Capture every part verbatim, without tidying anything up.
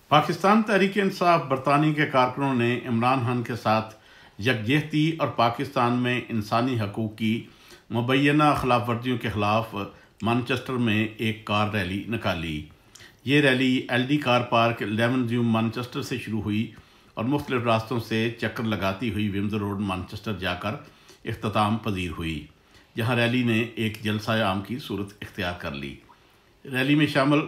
पाकिस्तान तहरीक इंसाफ बरतानी के कारकुनों ने इमरान खान के साथ यकजहती और पाकिस्तान में इंसानी हकूक़ की मुबैना खिलाफ वर्जियों के ख़िलाफ़ मैनचेस्टर में एक कार रैली निकाली। ये rally L D car park Lemon View Manchester से शुरू हुई और मुख्तलिफ रास्तों से चक्कर लगाती हुई विम्स रोड मैनचेस्टर जाकर इख्तिताम पजीर हुई, जहाँ रैली ने एक जलसा आम की सूरत इख्तियार कर ली। रैली में शामिल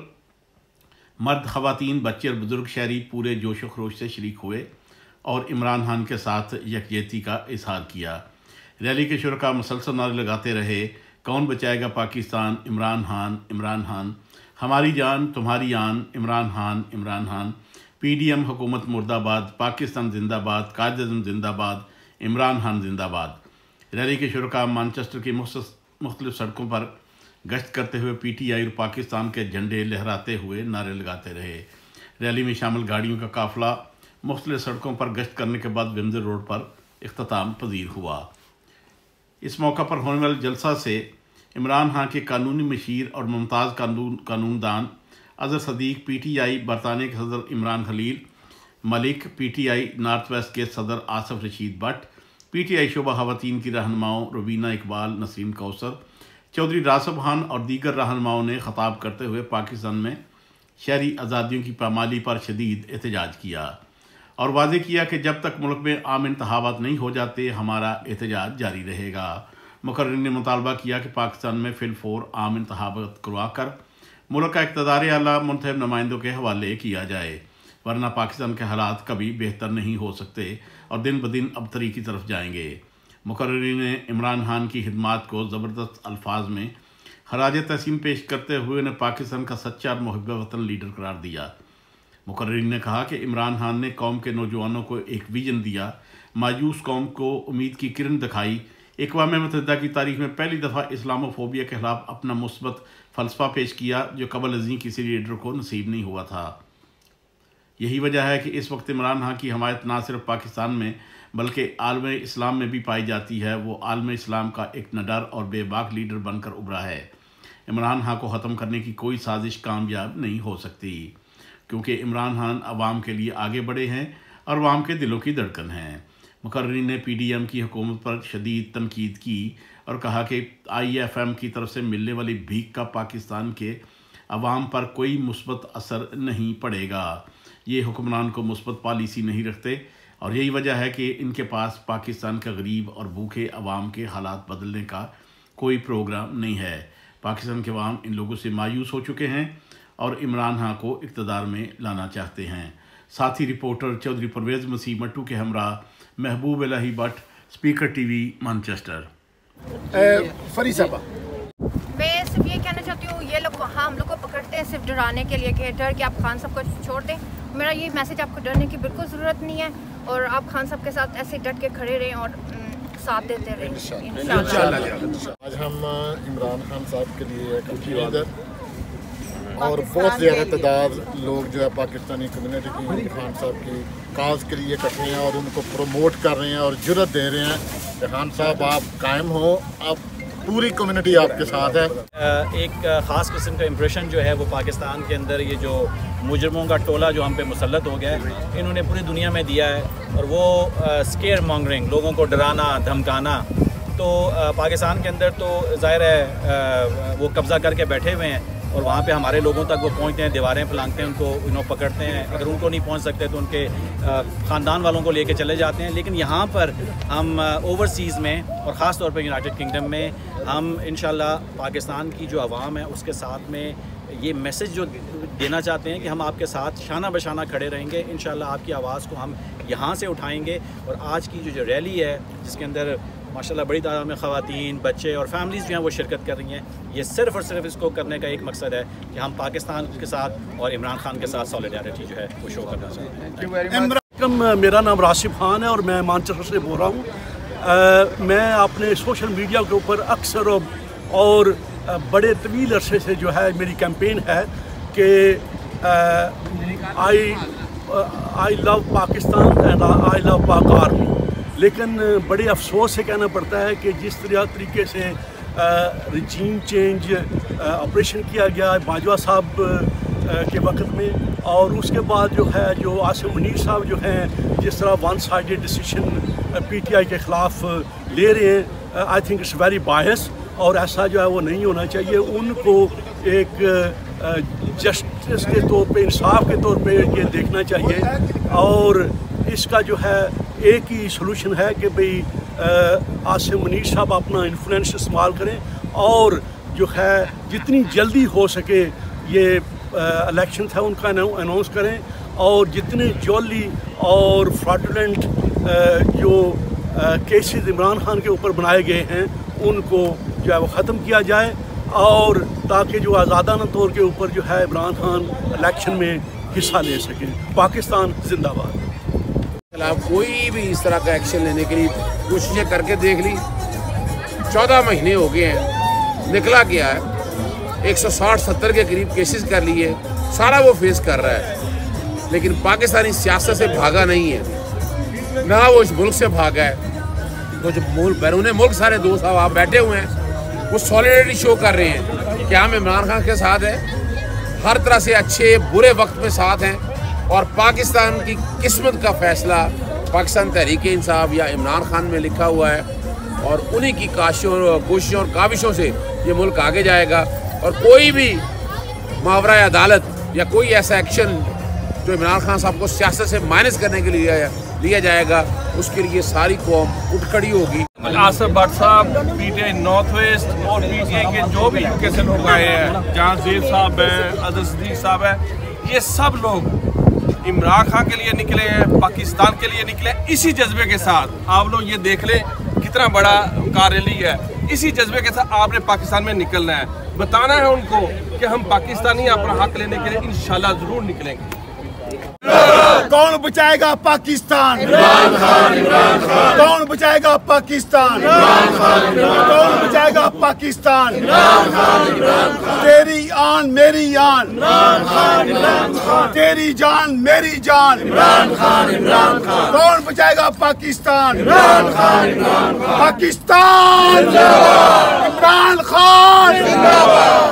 मर्द, ख़वातीन, बच्चे और बुज़ुर्ग शहरी पूरे जोश व खरोश से शरीक हुए और इमरान खान के साथ यकजहती का इजहार किया। रैली के शुरका मुसलसल नारे लगाते रहे, कौन बचाएगा पाकिस्तान, इमरान खान, इमरान खान, हमारी जान तुम्हारी आन, Imran Khan, Imran Khan, P D M हुकूमत मुर्दाबाद, पाकिस्तान जिंदाबाद, कायद-ए-आज़म जिंदाबाद, इमरान खान जिंदाबाद। रैली के शुरका मैनचेस्टर की मुख्तलिफ सड़कों पर गश्त करते हुए पी टी आई और पाकिस्तान के झंडे लहराते हुए नारे लगाते रहे। रैली में शामिल गाड़ियों का काफ़िला मुख्तलिफ सड़कों पर गश्त करने के बाद विम्स रोड पर इख्तिताम पजीर हुआ। इस मौका पर होने वाले जलसा से इमरान खान के कानूनी मशीर और मुमताज़ कानून कानूनदान Azhar Sadiq, P T I बरतानिया के सदर Imran Khalil Malik, P T I north west के सदर Asif Rashid Bhatt, P T I शोबा ख़वातीन की रहनुमाओं रुबीना इकबाल, नसीम कौसर, चौधरी रासब खान और दीगर रहनुमाओं ने ख़ताब करते हुए पाकिस्तान में शहरी आज़ादियों की पामाली पर शदीद एहतजाज किया और वाज़ेह किया कि जब तक मुल्क में आम इंतखाबात नहीं हो जाते हमारा एहतजाज जारी रहेगा। मुकर्रिर ने मुतालबा किया कि पाकिस्तान में फिलफोर आम इंतखाबात करवा कर मुल्क का इक़्तिदार आला मुंतखब नुमाइंदों के हवाले किया जाए, वरना पाकिस्तान के हालात कभी बेहतर नहीं हो सकते और दिन ब दिन अबतरी की तरफ जाएंगे। मुकर्रिर ने इमरान खान की खिदमात को ज़बरदस्त अल्फाज में खराज तहसीन पेश करते हुए उन्हें पाकिस्तान का सच्चा और मुहिब वतन लीडर करार दिया। मुकर्रिर ने कहा कि इमरान खान ने कौम के नौजवानों को एक विजन दिया, मायूस कौम को उम्मीद की किरण दिखाई। अक़वाम मुत्तहिदा की तारीख में पहली दफ़ा इस्लामोफोबिया के ख़िलाफ़ अपना मुस्बत फ़लसफ़ा पेश किया, जो कबल अज़ीं किसी लीडर को नसीब नहीं हुआ था। यही वजह है कि इस वक्त इमरान खान की हमायत ना सिर्फ पाकिस्तान में बल्कि आलम इस्लाम में भी पाई जाती है। वो आलम इस्लाम का एक निडर और बेबाक लीडर बनकर उभरा है। इमरान खान को ख़त्म करने की कोई साजिश कामयाब नहीं हो सकती, क्योंकि इमरान खान अवाम के लिए आगे बढ़े हैं और अवाम के दिलों की धड़कन हैं। मुकर्रिर ने पी डी एम की हुकूमत पर शदीद तनकीद की और कहा कि आई एफ एम की तरफ से मिलने वाली भीख का पाकिस्तान के अवाम पर कोई मुस्बत असर नहीं पड़ेगा। ये हुक्मरान को मुस्बत पॉलिसी नहीं रखते और यही वजह है कि इनके पास पाकिस्तान के गरीब और भूखे अवाम के हालात बदलने का कोई प्रोग्राम नहीं है। पाकिस्तान के अवाम इन लोगों से मायूस हो चुके हैं और इमरान खान को इक़्तिदार में लाना चाहते हैं। साथी रिपोर्टर चौधरी परवेज़ मसीह मट्टू के हमरा Mehboob Elahi Bhatt, speaker T V Manchester. Fari साहबा, मैं सिर्फ ये कहना चाहती हूँ, ये लोग हाँ हम लोग को पकड़ते हैं सिर्फ डराने के लिए कि डर के आप खान साहब को छोड़ दें। मेरा ये मैसेज, आपको डरने की बिल्कुल ज़रूरत नहीं है और आप खान साहब के साथ ऐसे डट के खड़े रहें और साथ देते रहें इंशाअल्लाह। आज हम इमरान खान साहब के लिए लीडर और बहुत ज़्यादा तादाद लोग जो है पाकिस्तानी कम्युनिटी की खान साहब की काज के लिए इकट्ठे हैं और उनको प्रमोट कर रहे हैं और जुर्रत दे रहे हैं कि खान साहब आप कायम हो, आप पूरी कम्युनिटी आपके साथ है। एक ख़ास किस्म का इम्प्रेशन जो है वो पाकिस्तान के अंदर ये जो मुजरमों का टोला जो हम पे मुसल्लत हो गया है, इन्होंने पूरी दुनिया में दिया है और वो स्केयर मॉन्गरिंग, लोगों को डराना धमकाना, तो पाकिस्तान के अंदर तो ज़ाहिर है वो कब्ज़ा करके बैठे हुए हैं और वहाँ पे हमारे लोगों तक वो पहुँचते हैं, दीवारें फैलाते हैं, उनको इन्हों पकड़ते हैं। अगर उनको नहीं पहुँच सकते तो उनके ख़ानदान वालों को लेके चले जाते हैं। लेकिन यहाँ पर हम ओवरसीज़ में और ख़ास तौर पर यूनाइटेड किंगडम में हम इंशाल्लाह पाकिस्तान की जो आवाम है उसके साथ में ये मैसेज जो देना चाहते हैं कि हम आपके साथ शाना बशाना खड़े रहेंगे। इंशाल्लाह आपकी आवाज़ को हम यहाँ से उठाएँगे और आज की जो जो रैली है जिसके अंदर माशाल्लाह बड़ी तादाद में ख़वातीन, बच्चे और फैमिलीज़ जो हैं वो शिरकत कर रही हैं, ये सिर्फ़ और सिर्फ इसको करने का एक मकसद है कि हम पाकिस्तान के साथ और इमरान खान के साथ सॉलिडारिटी जो है वो शो करना चाहते हैं। मेरा नाम राशिद खान है और मैं मैनचेस्टर से बोल रहा हूँ। मैं अपने सोशल मीडिया के ऊपर अक्सर और बड़े तवील अरसे से जो है मेरी कैंपेन है कि I I love Pakistan and I love Pak army. लेकिन बड़े अफसोस से कहना पड़ता है कि जिस तरह तरीके से रजीम चेंज ऑपरेशन किया गया, बाजवा साहब کے وقت میں. اور اس کے بعد جو ہے جو عاصم منیر صاحب جو ہیں جس طرح one sided decision P T I کے خلاف لے رہے ہیں, I think it's very bias, اور ایسا جو ہے وہ نہیں ہونا چاہیے. ان کو ایک جسٹس کے طور پہ, انصاف کے طور پہ یہ دیکھنا چاہیے. اور اس کا جو ہے ایک ہی سلوشن ہے کہ بھئی عاصم منیر صاحب اپنا انفلوئنس استعمال کریں اور جو ہے جتنی جلدی ہو سکے یہ الیکشن تھا ان کا اناؤنس کریں, اور جتنے جولی اور فراڈولنٹ جو کیسز عمران خان کے اوپر بنائے گئے ہیں ان کو جو ہے وہ ختم کیا جائے, اور تاکہ جو آزادانہ طور کے اوپر جو ہے عمران خان الیکشن میں حصہ لے سکیں. پاکستان زندہ باد. کوئی بھی اس طرح کا ایکشن لینے کے لیے کوششیں کر کے دیکھ لی, چودہ مہینے ہو گئے ہیں, نکلا گیا ہے, ایک سو ساٹھ ستر کے قریب کیسز کر لیے, سارا وہ فیس کر رہا ہے, لیکن پاکستانی سیاست سے بھاگا نہیں ہے, نہ وہ اس ملک سے بھاگا ہے. تو جو ملک بیرون ملک سارے دوست آپ بیٹھے ہوئے ہیں وہ سولیڈرٹی شو کر رہے ہیں کہ ہم عمران خان کے ساتھ ہیں, ہر طرح سے اچھے برے وقت میں ساتھ ہیں, اور پاکستان کی قسمت کا فیصلہ پاکستان تحریک انصاف یا عمران خان میں لکھا ہوا ہے, اور انہی کی کاشوں کوششوں اور کاوشوں سے یہ ملک آگے جائے گا. اور کوئی بھی ماورائے عدالت یا کوئی ایسا ایکشن جو عمران خان صاحب کو سیاست سے مائنس کرنے کے لیے لیا جائے گا اس کے لیے ساری قوم اٹھ کھڑی ہوگی. آصف بٹ صاحب P T I north west اور پی ٹی آئی کے جو بھی یو کے سے لوگ آئے ہیں, جہاں زیب صاحب ہیں, اظہر صدیق صاحب ہیں, یہ سب لوگ عمران خان کے لیے نکلے ہیں, پاکستان کے لیے نکلے ہیں اسی جذبے کے ساتھ. آپ لوگ یہ دیکھ لیں کتنا بڑا کار ریلی ہے, اسی جذبے کے ساتھ آپ نے پاکستان میں نکلنا ہے, بتانا ہے ان کو کہ ہم پاکستانی اپنا حق لینے کے لیے انشاءاللہ ضرور نکلیں گے. کون بچائے گا پاکستان؟ عمران خان. عمران خان. کون بچائے گا پاکستان؟ عمران خان. کون بچائے گا پاکستان؟ عمران خان. عمران خان. تیری آن میری آن. عمران خان. عمران خان. تیری جان میری جان. عمران خان. عمران خان. کون بچائے گا پاکستان؟ عمران خان. عمران خان. پاکستان زندہ باد. عمران خان زندہ باد.